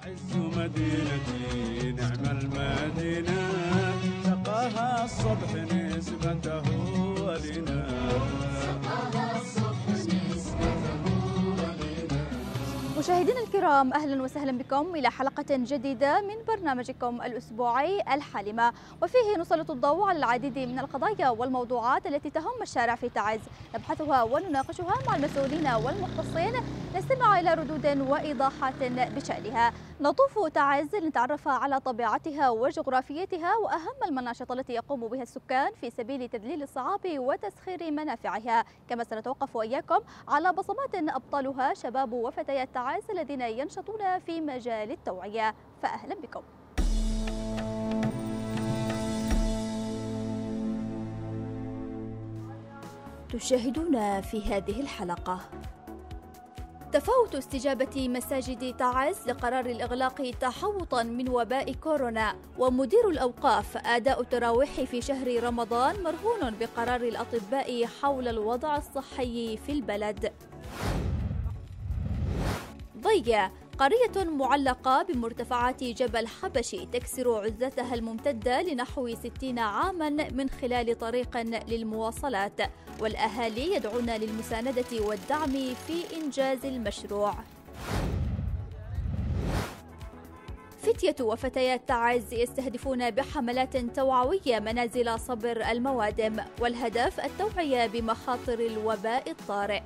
عز مدينتي نعم المدينة سقاها الصبح نسبته ولنا مشاهدينا الكرام، أهلا وسهلا بكم إلى حلقة جديدة من برنامجكم الأسبوعي الحالمة، وفيه نسلط الضوء على العديد من القضايا والموضوعات التي تهم الشارع في تعز، نبحثها ونناقشها مع المسؤولين والمختصين، نستمع إلى ردود وإيضاحات بشأنها. نطوف تعز لنتعرف على طبيعتها وجغرافيتها وأهم المناشط التي يقوم بها السكان في سبيل تذليل الصعاب وتسخير منافعها، كما سنتوقف وإياكم على بصمات أبطالها شباب وفتيات تعز الذين ينشطون في مجال التوعية، فأهلا بكم. تشاهدون في هذه الحلقة تفاوت استجابة مساجد تعز لقرار الإغلاق تحوطا من وباء كورونا، ومدير الأوقاف أداء التراويح في شهر رمضان مرهون بقرار الأطباء حول الوضع الصحي في البلد. ضيّة قرية معلقة بمرتفعات جبل حبشي تكسر عزتها الممتدة لنحو 60 عاما من خلال طريق للمواصلات، والأهالي يدعون للمساندة والدعم في إنجاز المشروع. فتية وفتيات تعز يستهدفون بحملات توعوية منازل صبر الموادم، والهدف التوعية بمخاطر الوباء الطارئ.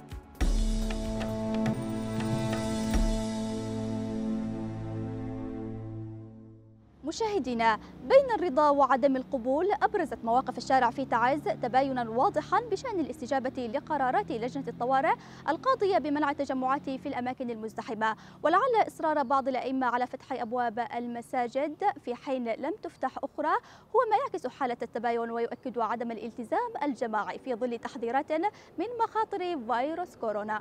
مشاهدينا، بين الرضا وعدم القبول أبرزت مواقف الشارع في تعز تباينا واضحا بشأن الاستجابة لقرارات لجنة الطوارئ القاضية بمنع التجمعات في الأماكن المزدحمة، ولعل إصرار بعض الأئمة على فتح أبواب المساجد في حين لم تفتح أخرى هو ما يعكس حالة التباين ويؤكد عدم الالتزام الجماعي في ظل تحذيرات من مخاطر فيروس كورونا.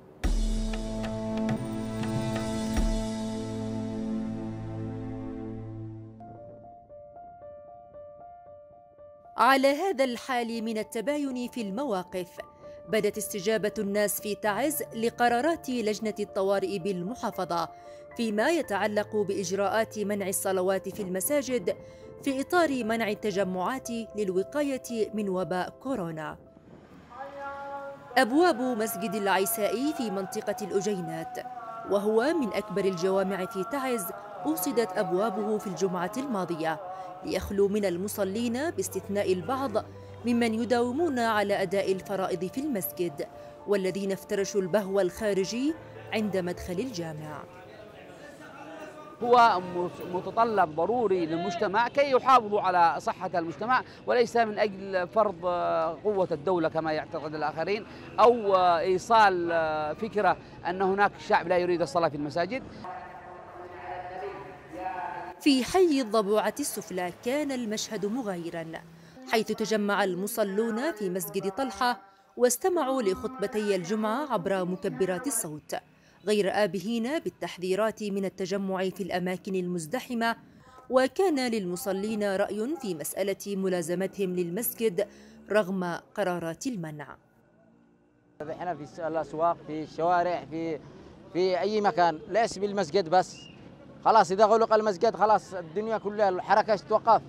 على هذا الحال من التباين في المواقف، بدت استجابة الناس في تعز لقرارات لجنة الطوارئ بالمحافظة فيما يتعلق بإجراءات منع الصلوات في المساجد في إطار منع التجمعات للوقاية من وباء كورونا. أبواب مسجد العيسائي في منطقة الأجينات، وهو من أكبر الجوامع في تعز، أوصدت أبوابه في الجمعة الماضية ليخلو من المصلين باستثناء البعض ممن يداومون على أداء الفرائض في المسجد والذين افترشوا البهو الخارجي عند مدخل الجامع. هو متطلب ضروري للمجتمع كي يحافظوا على صحة المجتمع، وليس من أجل فرض قوة الدولة كما يعتقد الآخرين أو إيصال فكرة أن هناك شعب لا يريد الصلاة في المساجد. في حي الضبوعة السفلى كان المشهد مغايراً، حيث تجمع المصلون في مسجد طلحة واستمعوا لخطبتي الجمعة عبر مكبرات الصوت، غير آبهين بالتحذيرات من التجمع في الأماكن المزدحمة. وكان للمصلين رأي في مسألة ملازمتهم للمسجد رغم قرارات المنع. احنا في الأسواق، في الشوارع، في أي مكان، ليس بالمسجد بس. خلاص إذا غلق المسجد خلاص الدنيا كلها الحركة تتوقف.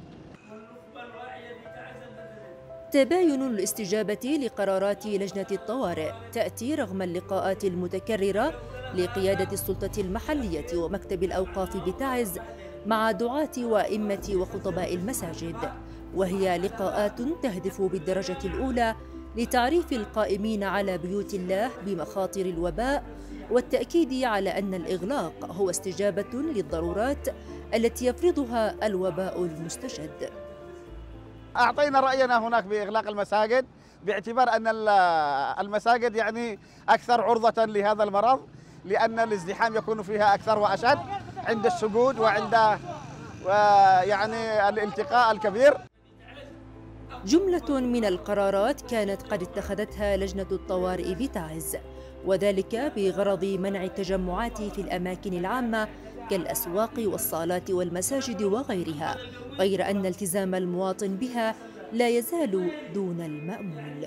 تباين الاستجابة لقرارات لجنة الطوارئ تأتي رغم اللقاءات المتكررة لقيادة السلطة المحلية ومكتب الأوقاف بتعز مع دعاة وأئمة وخطباء المساجد، وهي لقاءات تهدف بالدرجة الأولى لتعريف القائمين على بيوت الله بمخاطر الوباء والتأكيد على أن الإغلاق هو استجابة للضرورات التي يفرضها الوباء المستجد. أعطينا رأينا هناك بإغلاق المساجد باعتبار أن المساجد يعني أكثر عرضة لهذا المرض، لأن الازدحام يكون فيها أكثر وأشد عند السجود وعند يعني الالتقاء الكبير. جملة من القرارات كانت قد اتخذتها لجنة الطوارئ بتعز، وذلك بغرض منع التجمعات في الأماكن العامة كالأسواق والصالات والمساجد وغيرها، غير أن التزام المواطن بها لا يزال دون المأمول.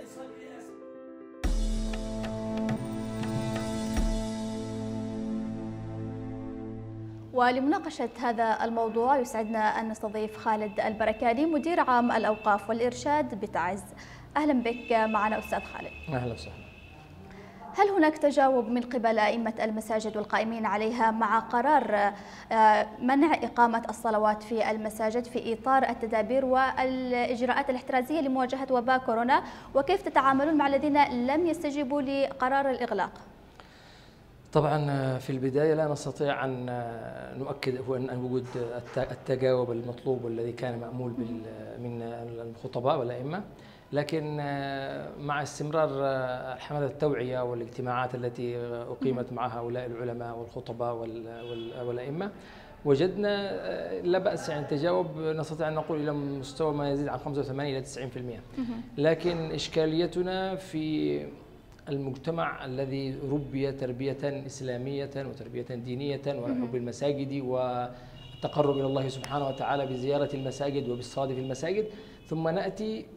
ولمناقشة هذا الموضوع يسعدنا أن نستضيف خالد البركاني مدير عام الأوقاف والإرشاد بتعز. أهلا بك معنا أستاذ خالد. أهلا وسهلا. هل هناك تجاوب من قبل أئمة المساجد والقائمين عليها مع قرار منع إقامة الصلوات في المساجد في إطار التدابير والإجراءات الاحترازية لمواجهة وباء كورونا؟ وكيف تتعاملون مع الذين لم يستجيبوا لقرار الإغلاق؟ طبعا في البداية لا نستطيع أن نؤكد أن وجود التجاوب المطلوب والذي كان مأمول من الخطباء والأئمة، لكن مع استمرار حملات التوعية والاجتماعات التي أقيمت مع هؤلاء العلماء والخطباء والأئمة وجدنا لا بأس، يعني تجاوب نستطيع أن نقول إلى مستوى ما يزيد عن 85 إلى 90%. لكن إشكاليتنا في المجتمع الذي ربي تربية إسلامية وتربية دينية وحب المساجد والتقرب إلى الله سبحانه وتعالى بزيارة المساجد وبالصلاة في المساجد، ثم نأتي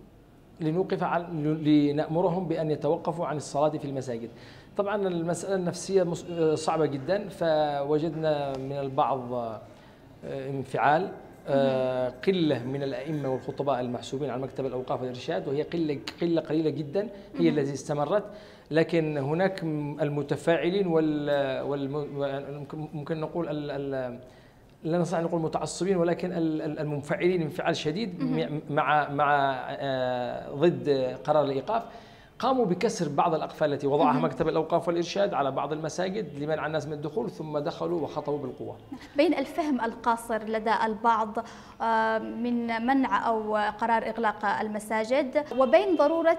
لنأمرهم بأن يتوقفوا عن الصلاة في المساجد. طبعا المسألة النفسية صعبة جدا، فوجدنا من البعض انفعال، قلة من الأئمة والخطباء المحسوبين على مكتب الأوقاف والإرشاد، وهي قلة قليلة جدا هي التي استمرت. لكن هناك المتفاعلين ممكن نقول لا نستطيع أن نقول متعصبين، ولكن المنفعلين انفعال شديد مع ضد قرار الإيقاف، قاموا بكسر بعض الأقفال التي وضعها مكتب الأوقاف والإرشاد على بعض المساجد لمنع الناس من الدخول، ثم دخلوا وخطبوا بالقوة. بين الفهم القاصر لدى البعض من منع أو قرار إغلاق المساجد وبين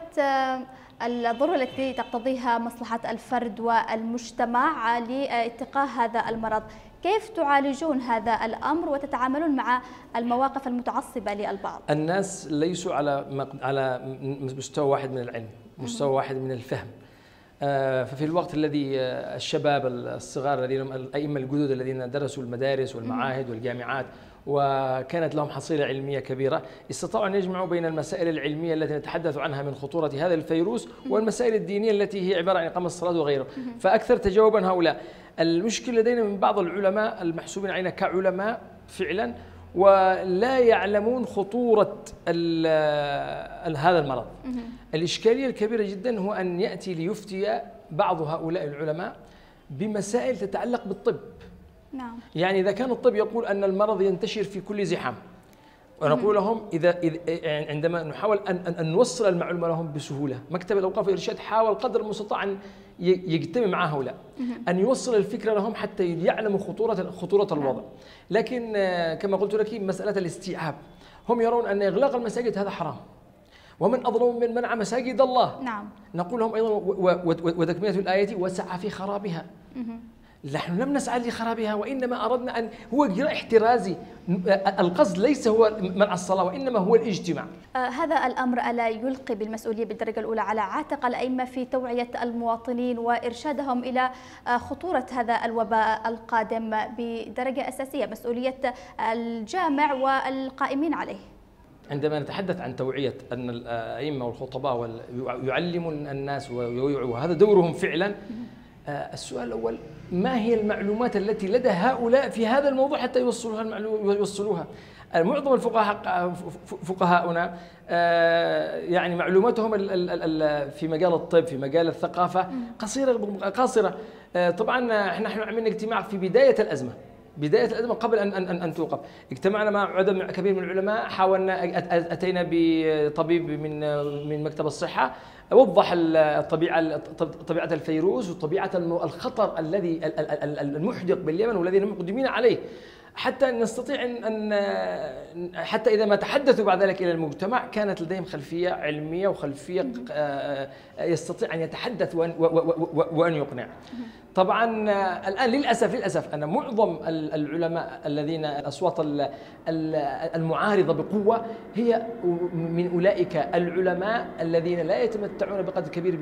الضرورة التي تقتضيها مصلحة الفرد والمجتمع لاتقاء هذا المرض، كيف تعالجون هذا الأمر وتتعاملون مع المواقف المتعصبة للبعض؟ الناس ليسوا على مستوى واحد من العلم، مستوى واحد من الفهم. ففي الوقت الذي الشباب الصغار الأئمة الجدد الذين درسوا المدارس والمعاهد والجامعات وكانت لهم حصيلة علمية كبيرة، استطاعوا أن يجمعوا بين المسائل العلمية التي نتحدث عنها من خطورة هذا الفيروس والمسائل الدينية التي هي عبارة عن إقامة الصلاة وغيره، فأكثر تجاوبا هؤلاء. المشكلة لدينا من بعض العلماء المحسوبين علينا كعلماء فعلا ولا يعلمون خطورة هذا المرض. الإشكالية الكبيرة جدا هو أن يأتي ليفتي بعض هؤلاء العلماء بمسائل تتعلق بالطب. نعم. يعني إذا كان الطب يقول أن المرض ينتشر في كل زحام، ونقول لهم عندما نحاول أن نوصل المعلومة لهم بسهولة، مكتب الأوقاف والإرشاد حاول قدر المستطاع أن يجتمع مع هؤلاء، أن يوصل الفكرة لهم حتى يعلموا خطورة الوضع. لكن كما قلت لك مسألة الاستيعاب، هم يرون أن إغلاق المساجد هذا حرام، ومن أظلم من منع مساجد الله. نعم. نقول لهم أيضا وتكملة الآية وسعى في خرابها. نحن لم نسعى لخرابها، وإنما أردنا أن هو إجراء احترازي، القصد ليس هو منع الصلاة وإنما هو الاجتماع. هذا الأمر ألا يلقي بالمسؤولية بالدرجة الأولى على عاتق الأئمة في توعية المواطنين وإرشادهم إلى خطورة هذا الوباء القادم بدرجة أساسية، مسؤولية الجامع والقائمين عليه؟ عندما نتحدث عن توعية أن الأئمة والخطباء يعلموا الناس ويوعوا، وهذا دورهم فعلا، السؤال الأول: ما هي المعلومات التي لدى هؤلاء في هذا الموضوع حتى يوصلوها؟ معظم فقهاؤنا يعني معلوماتهم في مجال الطب، في مجال الثقافة قاصرة. طبعا نحن عملنا اجتماع في بداية الأزمة قبل أن توقف، اجتمعنا مع عدد كبير من العلماء، حاولنا أتينا بطبيب من مكتب الصحة وضح طبيعة الفيروس وطبيعة الخطر الذي المحدق باليمن والذين مقدمين عليه، حتى نستطيع حتى إذا ما تحدثوا بعد ذلك إلى المجتمع كانت لديهم خلفية علمية وخلفية يستطيع أن يتحدث وأن يقنع. طبعا الآن للأسف أن معظم العلماء الذين الأصوات المعارضة بقوة هي من أولئك العلماء الذين لا يتمتعون بقدر كبير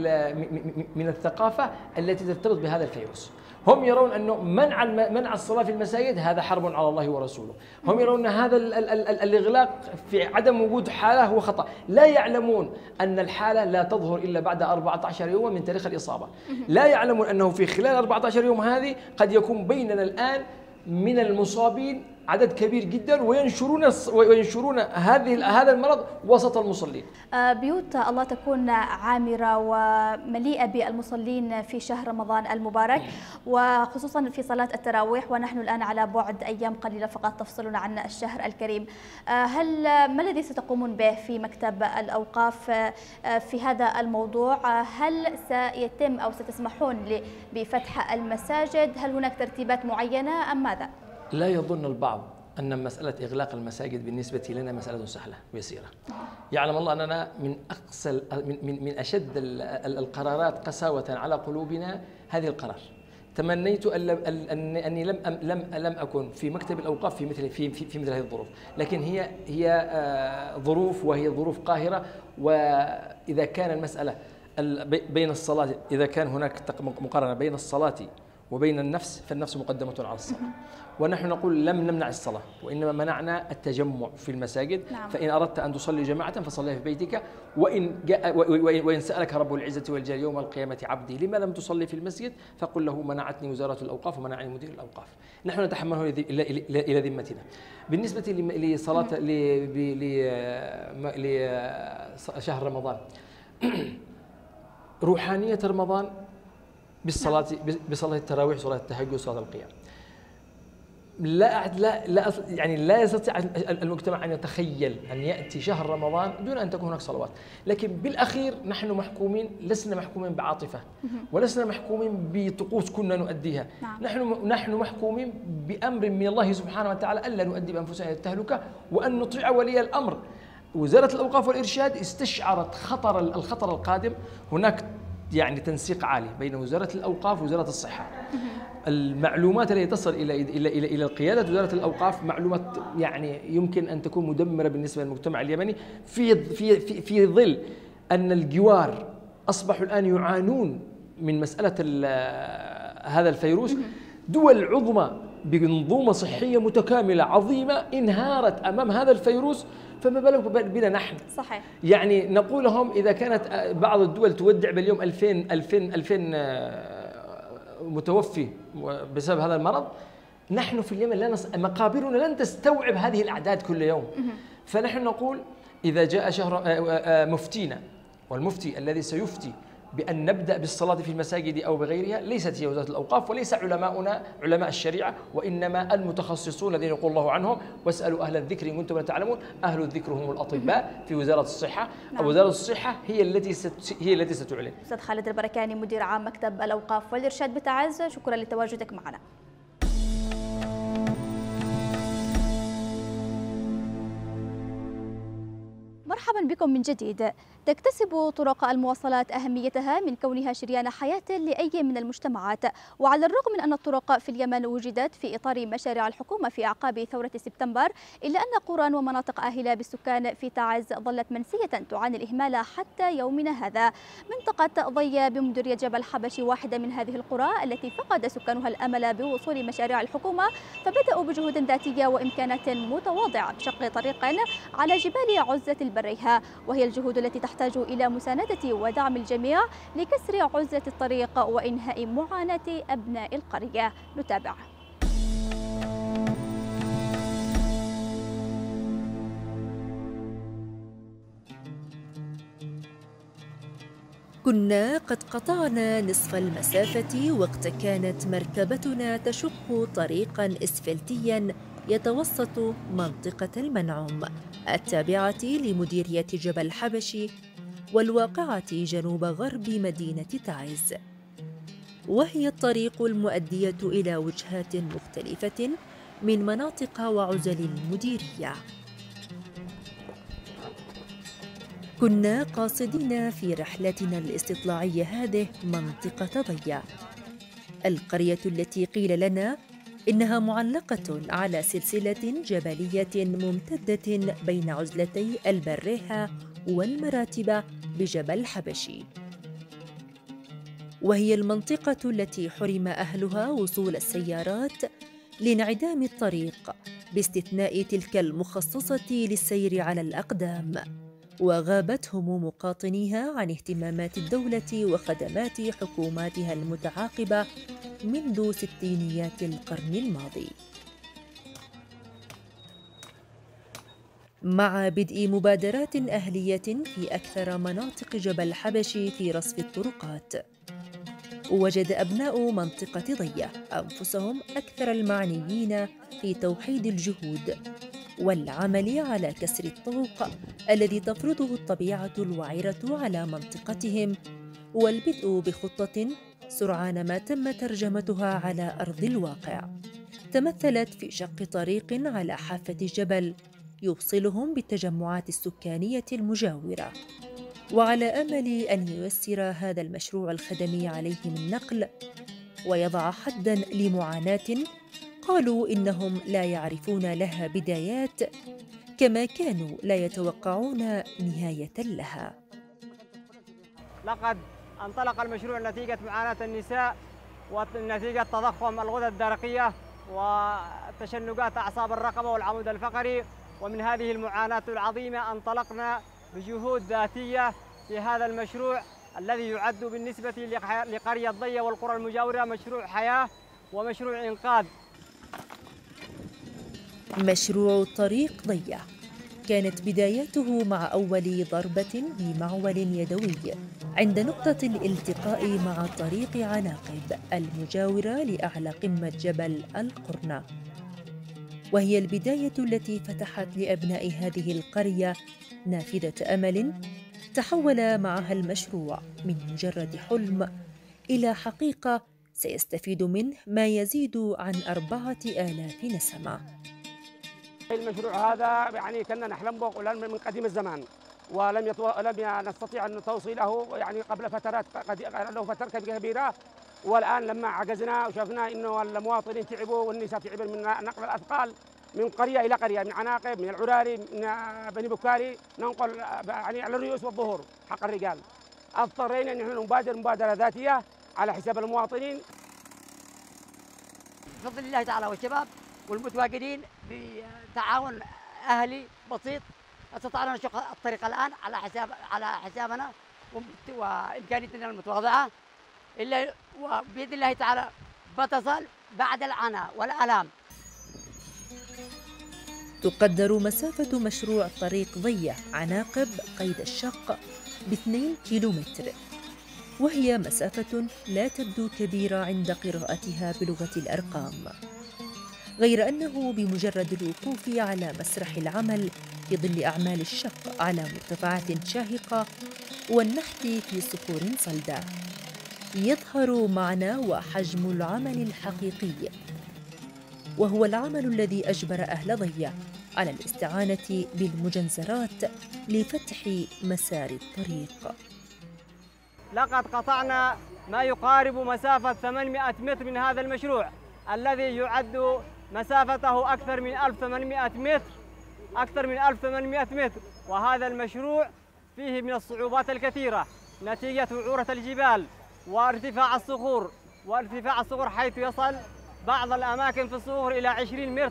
من الثقافة التي ترتبط بهذا الفيروس. هم يرون أنه منع الصلاة في المساجد هذا حرب على الله ورسوله، هم يرون أن هذا الإغلاق في عدم وجود حالة هو خطأ، لا يعلمون أن الحالة لا تظهر إلا بعد 14 يوما من تاريخ الإصابة، لا يعلمون أنه في خلال 14 يوم هذه قد يكون بيننا الآن من المصابين عدد كبير جدا وينشرون هذا المرض وسط المصلين. بيوت الله تكون عامرة ومليئة بالمصلين في شهر رمضان المبارك، وخصوصا في صلاة التراويح، ونحن الآن على بعد أيام قليلة فقط تفصلنا عن الشهر الكريم. ما الذي ستقومون به في مكتب الأوقاف في هذا الموضوع؟ هل سيتم أو ستسمحون بفتح المساجد؟ هل هناك ترتيبات معينة أم ماذا؟ لا يظن البعض أن مسألة إغلاق المساجد بالنسبة لنا مسألة سهلة ويسيرة. يعلم الله أننا من أشد القرارات قساوة على قلوبنا هذه القرار. تمنيت أني لم أكن في مكتب الأوقاف في مثل هذه الظروف، لكن هي ظروف، وهي ظروف قاهرة. وإذا كان المسألة بين الصلاة، إذا كان هناك مقارنة بين الصلاة وبين النفس، فالنفس مقدمة على الصلاة. ونحن نقول لم نمنع الصلاة، وإنما منعنا التجمع في المساجد. نعم. فإن أردت أن تصلي جماعة فصليها في بيتك، وإن سألك رب العزة والجلال يوم القيامة عبدي لما لم تصلي في المسجد، فقل له منعتني وزارة الأوقاف ومنعني مدير الأوقاف. نحن نتحمله إلى ذمتنا. بالنسبة لصلاة لشهر رمضان، روحانية رمضان بالصلاة التراويح، صلاة التهجد، صلاة القيام. لا يستطيع المجتمع أن يتخيل أن يأتي شهر رمضان دون أن تكون هناك صلوات. لكن بالأخير نحن محكومين، لسنا محكومين بعاطفة، ولسنا محكومين بطقوس كنا نؤديها. نحن محكومين بأمر من الله سبحانه وتعالى ألا نؤدي بأنفسنا إلى التهلكة، وأن نطيع ولي الأمر. وزارة الأوقاف والإرشاد استشعرت الخطر القادم. هناك تنسيق عالي بين وزارة الأوقاف ووزارة الصحة. المعلومات التي تصل إلى القيادة وزارة الأوقاف معلومات يمكن أن تكون مدمرة بالنسبة للمجتمع اليمني، في ظل أن الجوار أصبحوا الآن يعانون من مسألة هذا الفيروس. دول عظمى بمنظومة صحية متكاملة عظيمة انهارت أمام هذا الفيروس، فما بالك بنا نحن؟ صحيح. نقول لهم إذا كانت بعض الدول تودع باليوم 2000 متوفي بسبب هذا المرض، نحن في اليمن مقابرنا لن تستوعب هذه الأعداد كل يوم. فنحن نقول إذا جاء شهر مفتينا، والمفتي الذي سيفتي بأن نبدأ بالصلاة في المساجد أو بغيرها ليست هي وزارة الأوقاف، وليس علماؤنا علماء الشريعة، وإنما المتخصصون الذين يقول الله عنهم واسألوا أهل الذكر إن كنتم لا تعلمون. أهل الذكر هم الأطباء في وزارة الصحة. نعم. وزارة الصحة هي التي ستعلن. أستاذ خالد البركاني، مدير عام مكتب الأوقاف والإرشاد بتعز، شكرا لتواجدك معنا. مرحبا بكم من جديد. تكتسب طرق المواصلات أهميتها من كونها شريان حياة لأي من المجتمعات، وعلى الرغم من أن الطرق في اليمن وجدت في إطار مشاريع الحكومة في أعقاب ثورة سبتمبر، إلا أن قرى ومناطق آهلة بالسكان في تعز ظلت منسية تعاني الإهمال حتى يومنا هذا. منطقة ضية بمديرية جبل حبشي واحدة من هذه القرى التي فقد سكانها الأمل بوصول مشاريع الحكومة، فبدأوا بجهود ذاتية وإمكانات متواضعة بشق طريق على جبال عزة البريها، وهي الجهود التي تحتاج إلى مساندة ودعم الجميع لكسر عزة الطريق وإنهاء معاناة أبناء القرية. نتابع. كنا قد قطعنا نصف المسافة وقت كانت مركبتنا تشق طريقاً إسفلتياً يتوسط منطقة المنعوم التابعة لمديرية جبل حبشي والواقعة جنوب غرب مدينة تعز، وهي الطريق المؤدية إلى وجهات مختلفة من مناطق وعزل المديرية. كنا قاصدين في رحلتنا الاستطلاعية هذه منطقة ضية، القرية التي قيل لنا إنها معلقة على سلسلة جبلية ممتدة بين عزلتي البريها والمراتب بجبل حبشي، وهي المنطقة التي حرم أهلها وصول السيارات لانعدام الطريق باستثناء تلك المخصصة للسير على الأقدام، وغابت هموم قاطنيها عن اهتمامات الدولة وخدمات حكوماتها المتعاقبة منذ ستينيات القرن الماضي. مع بدء مبادرات أهلية في أكثر مناطق جبل حبشي في رصف الطرقات، وجد أبناء منطقة ضية أنفسهم أكثر المعنيين في توحيد الجهود والعمل على كسر الطوق الذي تفرضه الطبيعة الوعرة على منطقتهم، والبدء بخطة سرعان ما تم ترجمتها على أرض الواقع، تمثلت في شق طريق على حافة الجبل يوصلهم بالتجمعات السكانية المجاورة. وعلى أمل أن ييسر هذا المشروع الخدمي عليهم النقل ويضع حداً لمعاناة قالوا إنهم لا يعرفون لها بدايات، كما كانوا لا يتوقعون نهاية لها. لقد انطلق المشروع نتيجة معاناة النساء ونتيجة تضخم الغدد الدرقية وتشنجات أعصاب الرقبة والعمود الفقري، ومن هذه المعاناة العظيمة انطلقنا بجهود ذاتية في هذا المشروع الذي يعد بالنسبة لقرية ضية والقرى المجاورة مشروع حياة ومشروع إنقاذ. مشروع طريق ضية كانت بدايته مع أول ضربة بمعول يدوي عند نقطة الالتقاء مع طريق عناقب المجاورة لأعلى قمة جبل القرنة، وهي البداية التي فتحت لأبناء هذه القرية نافذة أمل تحول معها المشروع من مجرد حلم إلى حقيقة سيستفيد منه ما يزيد عن 4000 نسمة. المشروع هذا يعني كنا نحلم به من قديم الزمان، ولم نستطيع أن توصيله يعني قبل فترات له فترة كبيرة، والآن لما عجزنا وشفنا إنه المواطنين تعبوا والنساء تعبوا من نقل الأثقال من قرية إلى قرية، من عناقب، من العراري، من بني بكاري، ننقل يعني على الرؤوس والظهور حق الرجال. اضطرينا أن نبادر مبادرة ذاتية على حساب المواطنين. بفضل الله تعالى والشباب والمتواجدين بتعاون أهلي بسيط استطعنا نشق الطريق الآن على حسابنا وإمكانياتنا المتواضعة، إلا وبإذن الله تعالى بتصل بعد العناء والآلام. تقدر مسافة مشروع طريق ضية عناقب قيد الشق ب2 كيلومتر، وهي مسافة لا تبدو كبيرة عند قراءتها بلغة الأرقام، غير أنه بمجرد الوقوف على مسرح العمل في ظل أعمال الشق على مرتفعات شاهقة والنحت في صخور صلدة يظهر معنى وحجم العمل الحقيقي، وهو العمل الذي أجبر أهل ضية على الاستعانة بالمجنزرات لفتح مسار الطريق. لقد قطعنا ما يقارب مسافة 800 متر من هذا المشروع الذي يعد مسافته أكثر من 1800 متر، وهذا المشروع فيه من الصعوبات الكثيرة نتيجة وعورة الجبال وارتفاع الصخور حيث يصل بعض الأماكن في الصخور إلى 20 متر.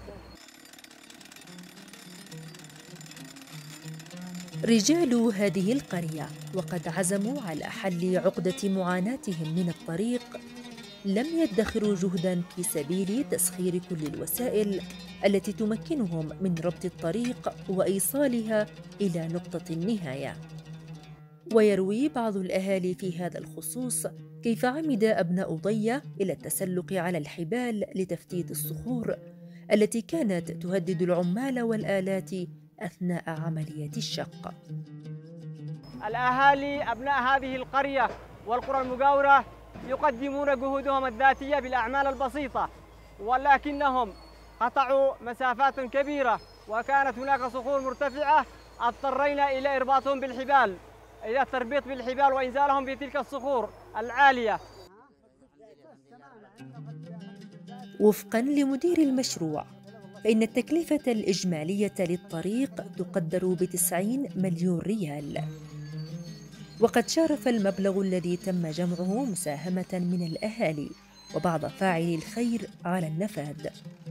رجال هذه القرية وقد عزموا على حل عقدة معاناتهم من الطريق لم يدخروا جهداً في سبيل تسخير كل الوسائل التي تمكنهم من ربط الطريق وإيصالها إلى نقطة النهاية. ويروي بعض الأهالي في هذا الخصوص كيف عمد أبناء ضية إلى التسلق على الحبال لتفتيت الصخور التي كانت تهدد العمال والآلات أثناء عملية الشق. الأهالي أبناء هذه القرية والقرى المجاورة يقدمون جهودهم الذاتية بالأعمال البسيطة، ولكنهم قطعوا مسافات كبيرة وكانت هناك صخور مرتفعة اضطرينا إلى إرباطهم بالحبال، إلى التربيط بالحبال وإنزالهم في تلك الصخور العالية. وفقاً لمدير المشروع فإن التكلفة الإجمالية للطريق تقدر ب90 مليون ريال، وقد شارف المبلغ الذي تم جمعه مساهمة من الأهالي وبعض فاعلي الخير على النفاذ.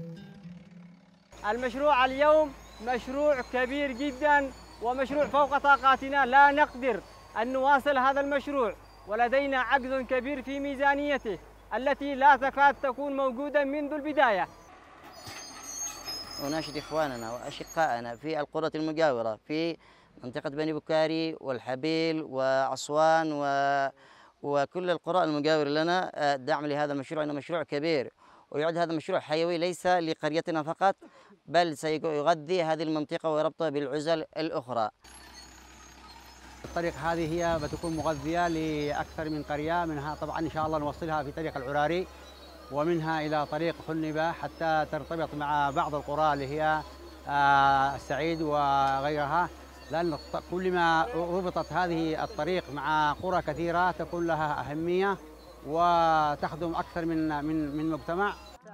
المشروع اليوم مشروع كبير جداً ومشروع فوق طاقاتنا، لا نقدر أن نواصل هذا المشروع ولدينا عجز كبير في ميزانيته التي لا تكاد تكون موجودة منذ البداية. أناشد إخواننا وأشقائنا في القرى المجاورة في منطقة بني بكاري والحبيل وأسوان وكل القرى المجاورة لنا الدعم لهذا المشروع، إنه مشروع كبير ويعد هذا مشروع حيوي ليس لقريتنا فقط، بل سيغذي هذه المنطقة وربطها بالعزل الأخرى. الطريق هذه هي بتكون مغذية لأكثر من قرية، منها طبعا إن شاء الله نوصلها في طريق العراري ومنها إلى طريق خنبة حتى ترتبط مع بعض القرى اللي هي السعيد وغيرها، لأن كلما ربطت هذه الطريق مع قرى كثيرة تكون لها أهمية وتخدم أكثر من مجتمع.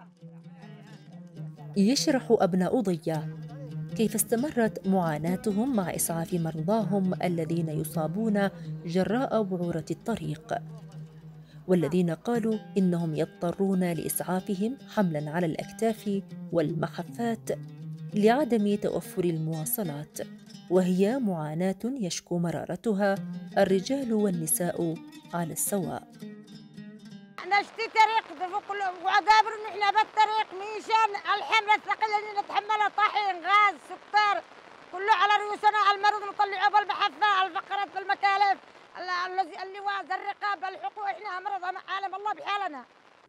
يشرح أبناء ضية كيف استمرت معاناتهم مع إسعاف مرضاهم الذين يصابون جراء وعورة الطريق، والذين قالوا إنهم يضطرون لإسعافهم حملاً على الأكتاف والمحفات لعدم توفر المواصلات، وهي معاناة يشكو مرارتها الرجال والنساء على السواء. نشتي طريق وعقابر نحن بالطريق ميشان الحملة الثقيلة اللي نتحملها طحين غاز سكر كله على رؤوسنا، على المرض نطلعه بالمحفة، الفقرات بالمكالف، اللواء الرقاب الحقوق، احنا امراض عالم الله بحالنا.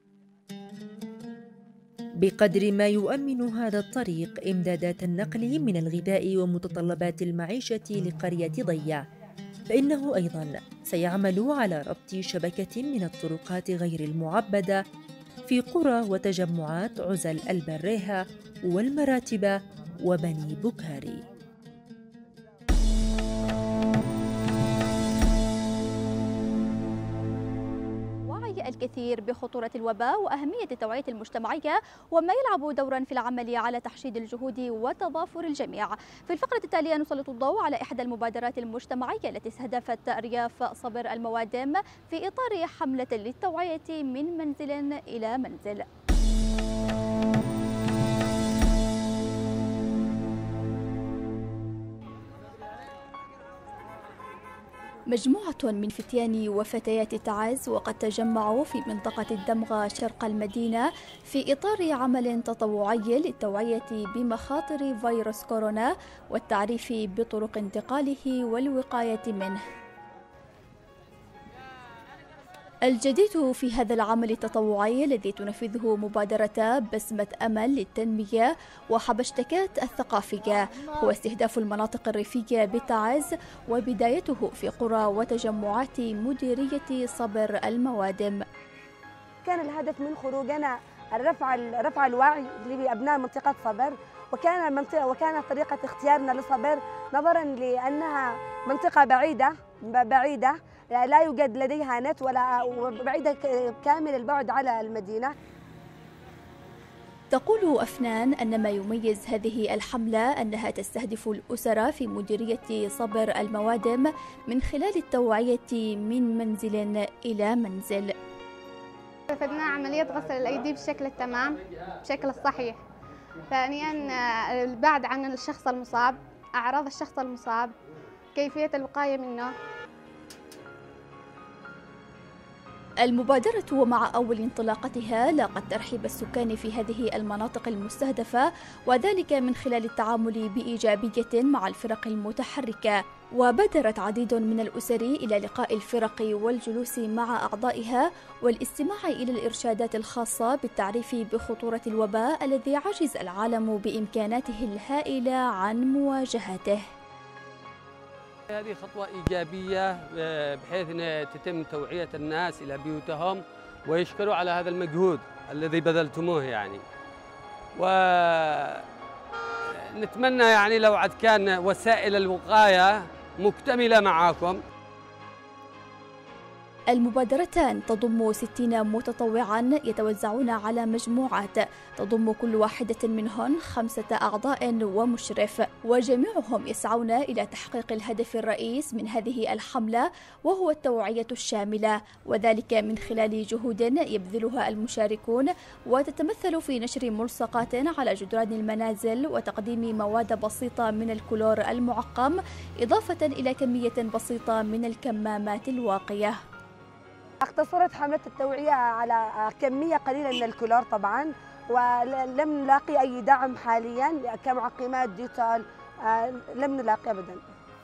بقدر ما يؤمن هذا الطريق إمدادات النقل من الغذاء ومتطلبات المعيشة لقرية ضية، فإنه أيضاً سيعمل على ربط شبكة من الطرقات غير المعبدة في قرى وتجمعات عزل البريهة والمراتب وبني بكاري. الكثير بخطورة الوباء وأهمية التوعية المجتمعية وما يلعب دورا في العمل على تحشيد الجهود وتضافر الجميع. في الفقرة التالية نسلط الضوء على إحدى المبادرات المجتمعية التي استهدفت أرياف صبر الموادم في إطار حملة للتوعية من منزل إلى منزل. مجموعة من فتيان وفتيات تعز وقد تجمعوا في منطقة الدمغة شرق المدينة في إطار عمل تطوعي للتوعية بمخاطر فيروس كورونا والتعريف بطرق انتقاله والوقاية منه. الجديد في هذا العمل التطوعي الذي تنفذه مبادرة بسمة أمل للتنمية وحبشتكات الثقافية هو استهداف المناطق الريفية بتعز وبدايته في قرى وتجمعات مديرية صبر الموادم. كان الهدف من خروجنا رفع الوعي لأبناء منطقة صبر، وكانت طريقة اختيارنا لصبر نظرا لأنها منطقة بعيدة لا يوجد لديها نت ولا بعيدة كامل البعد على المدينة. تقول أفنان أن ما يميز هذه الحملة أنها تستهدف الأسر في مديرية صبر الموادم من خلال التوعية من منزل إلى منزل. رفضنا عملية غسل الأيدي بشكل التمام بشكل الصحيح. ثانيا البعد عن الشخص المصاب، أعراض الشخص المصاب، كيفية الوقاية منه. المبادرة ومع أول انطلاقتها لاقت ترحيب السكان في هذه المناطق المستهدفة، وذلك من خلال التعامل بإيجابية مع الفرق المتحركة، وبادرت عديد من الأسر إلى لقاء الفرق والجلوس مع أعضائها والاستماع إلى الإرشادات الخاصة بالتعريف بخطورة الوباء الذي عجز العالم بإمكاناته الهائلة عن مواجهته. هذه خطوة إيجابية بحيث أن تتم توعية الناس إلى بيوتهم ويشكروا على هذا المجهود الذي بذلتموه يعني. ونتمنى يعني لو عاد كان وسائل الوقاية مكتملة معاكم. المبادرتان تضم 60 متطوعاً يتوزعون على مجموعات تضم كل واحدة منهن 5 أعضاء ومشرف، وجميعهم يسعون إلى تحقيق الهدف الرئيس من هذه الحملة وهو التوعية الشاملة، وذلك من خلال جهود يبذلها المشاركون وتتمثل في نشر ملصقات على جدران المنازل وتقديم مواد بسيطة من الكلور المعقم إضافة إلى كمية بسيطة من الكمامات الواقية. اقتصرت حملة التوعية على كمية قليلة من الكلور طبعا، ولم نلاقي أي دعم حاليا كمعقمات ديتول، لم نلاقي أبدا.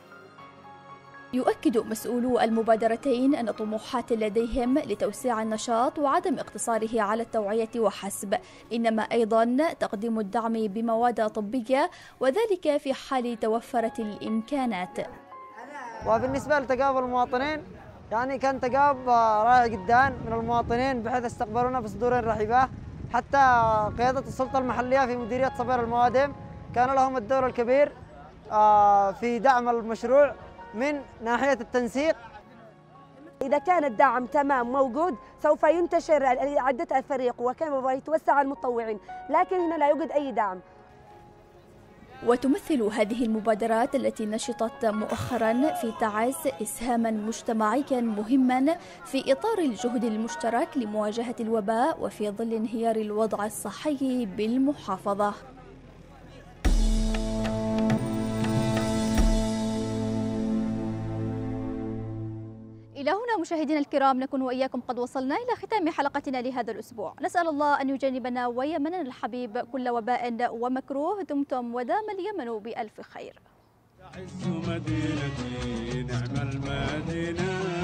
يؤكد مسؤولو المبادرتين أن طموحات لديهم لتوسيع النشاط وعدم اقتصاره على التوعية وحسب، إنما أيضا تقديم الدعم بمواد طبية، وذلك في حال توفرت الإمكانات. وبالنسبة لتقابل المواطنين يعني كان تقابل رائع جدا من المواطنين، بحيث استقبلونا بصدور رحيبة. حتى قيادة السلطة المحلية في مديرية صبير الموادم كان لهم الدور الكبير في دعم المشروع من ناحية التنسيق. إذا كان الدعم تمام موجود سوف ينتشر عدة الفريق وكما يتوسع المتطوعين، لكن هنا لا يوجد أي دعم. وتمثل هذه المبادرات التي نشطت مؤخرا في تعز إسهاما مجتمعيا مهما في إطار الجهد المشترك لمواجهة الوباء وفي ظل انهيار الوضع الصحي بالمحافظة. إلى هنا مشاهدينا الكرام نكون وإياكم قد وصلنا إلى ختام حلقتنا لهذا الأسبوع. نسأل الله أن يجنبنا ويمننا الحبيب كل وباء ومكروه. دمتم ودام اليمن بألف خير. تعز مدينتي نعم المدينة.